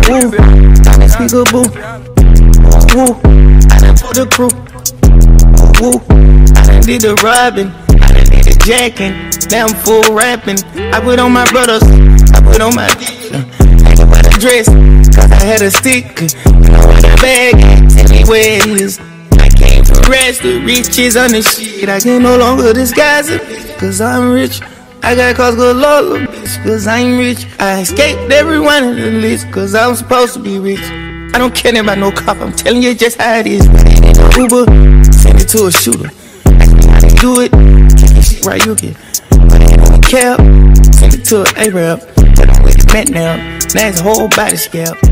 Woo, got me speaker boo. Woo, I done put the crew. Woo, I done did the robbing. I done did the jacking. Now I'm full rapping. I put on my brothers. I put on my I can wear the dress, cause I had a stick. I wear the bag, tell me where it is. I came from rest, the riches on the shit. I can no longer disguise it, cause I'm rich. I got cause galore, bitch, cause I'm rich. I escaped every one of the list, cause I'm supposed to be rich. I don't care about no cop, I'm telling you just how it is. Uber, send it to a shooter. Ask me how they do it, shit right, you can put it in the cab. Send it to an A-Rap, put it with the mat now. Now it's a whole body scalp.